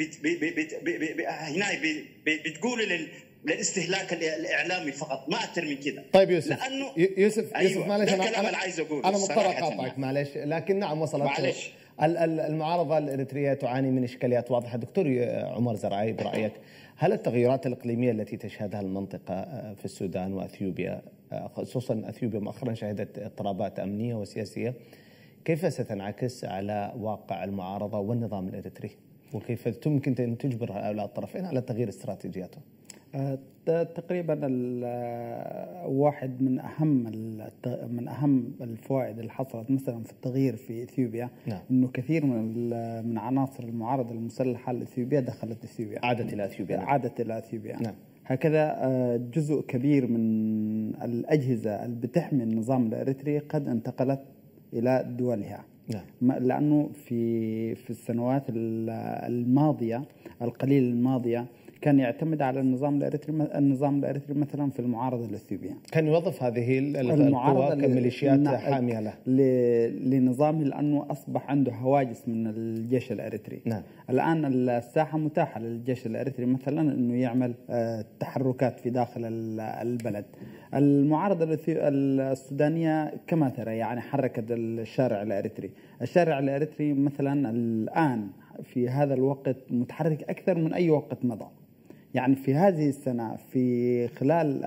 هنا بتقول للاستهلاك الإعلامي فقط، ما أكثر من كده. طيب يوسف أيوة معلش، أنا مضطر أقاطعك معلش، لكن نعم وصلت معلش. المعارضة الإريترية تعاني من إشكاليات واضحة. دكتور عمر زرعي، برأيك هل التغيرات الإقليمية التي تشهدها المنطقة في السودان وأثيوبيا، خصوصا أثيوبيا مؤخرا شهدت اضطرابات أمنية وسياسية، كيف ستنعكس على واقع المعارضة والنظام الإريتري؟ وكيف يمكن أن تجبر هؤلاء الطرفين على تغيير استراتيجياتهم؟ تقريبا واحد من اهم الفوائد اللي حصلت مثلا في التغيير في اثيوبيا، نعم. انه كثير من عناصر المعارضه المسلحه الاثيوبيه دخلت اثيوبيا، عادت الى اثيوبيا. نعم. هكذا جزء كبير من الأجهزة اللي بتحمي النظام الإريتري قد انتقلت إلى دولها. لأنه في السنوات الماضية القليل الماضية كان يعتمد على النظام الإريتري مثلا في المعارضة الإثيوبية، كان يوظف هذه القوى كميليشيات حامية له لنظامه، لأنه أصبح عنده هواجس من الجيش الإريتري. الآن الساحة متاحة للجيش الإريتري مثلا أنه يعمل تحركات في داخل البلد. المعارضة السودانية كما ترى يعني حركت الشارع الإريتري مثلا الآن في هذا الوقت متحرك أكثر من أي وقت مضى. يعني في هذه السنة في خلال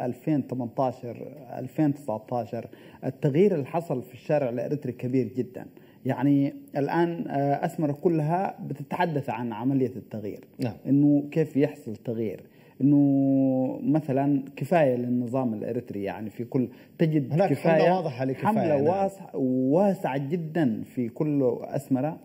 2018-2019 التغيير اللي حصل في الشارع الإريتري كبير جدا. يعني الآن أسمر كلها بتتحدث عن عملية التغيير. إنه كيف يحصل تغيير، إنه مثلا كفاية للنظام الإريتري، يعني في كل تجد هناك كفاية حملة واضحة لكفاية، حملة واسعة جدا في كل أسمرة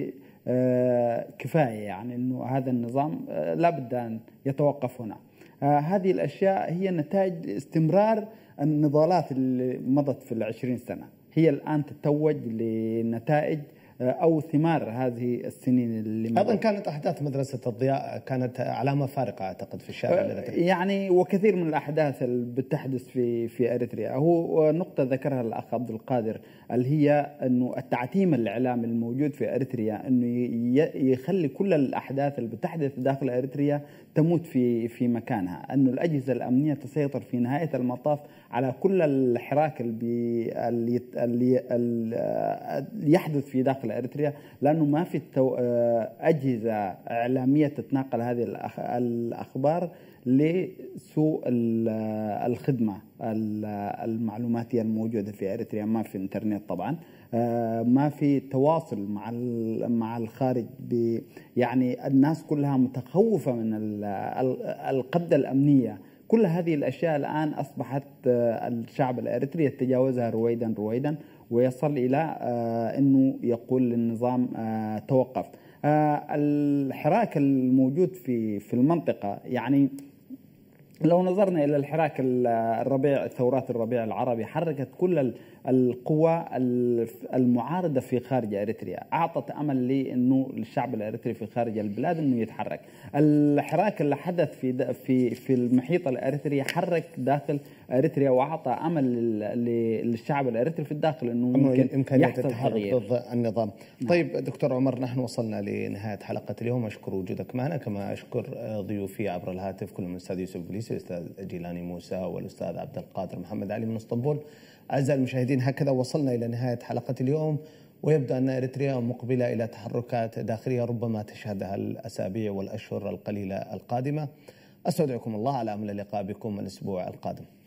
كفاية، يعني أنه هذا النظام لابد أن يتوقف هنا. هذه الأشياء هي نتائج استمرار النضالات اللي مضت في 20 سنة، هي الآن تتوج لنتائج أو ثمار هذه السنين اللي مضت. أيضا كانت أحداث مدرسة الضياء كانت علامة فارقة أعتقد في الشارع الإريتري. يعني وكثير من الأحداث اللي بتحدث في إريتريا. هو نقطة ذكرها الأخ عبد القادر اللي هي أنه التعتيم الإعلامي الموجود في إريتريا أنه يخلي كل الأحداث اللي بتحدث داخل إريتريا تموت في مكانها، أنه الأجهزة الأمنية تسيطر في نهاية المطاف على كل الحراك اللي يحدث في داخل إريتريا، لأنه ما في أجهزة إعلامية تتناقل هذه الأخبار لسوء الخدمة المعلوماتية الموجودة في إريتريا. ما في إنترنت طبعا، ما في تواصل مع الخارج، يعني الناس كلها متخوفة من القبضة الأمنية. كل هذه الأشياء الآن أصبحت الشعب الإريتري يتجاوزها رويدا ويصل إلى أنه يقول للنظام توقف. الحراك الموجود في المنطقة، يعني لو نظرنا إلى الحراك ثورات الربيع العربي حركت كل القوى المعارضة في خارج إريتريا، أعطت أمل لأنه الشعب الإريتري في خارج البلاد أنه يتحرك. الحراك اللي حدث في المحيط الإريتري حرك داخل إريتريا وأعطى أمل للشعب الإريتري في الداخل أنه ممكن يحصل تغيير ضد النظام. طيب دكتور عمر، نحن وصلنا لنهاية حلقة اليوم. أشكر وجودك معنا، كما أشكر ضيوفي عبر الهاتف، كل من الأستاذ يوسف بليسي، الأستاذ جيلاني موسى، والأستاذ عبد القادر محمد علي من اسطنبول. أعزائي المشاهدين، هكذا وصلنا إلى نهاية حلقة اليوم، ويبدو أن إريتريا مقبلة إلى تحركات داخلية ربما تشهدها الأسابيع والأشهر القليلة القادمة. أستودعكم الله على أمل اللقاء بكم الأسبوع القادم.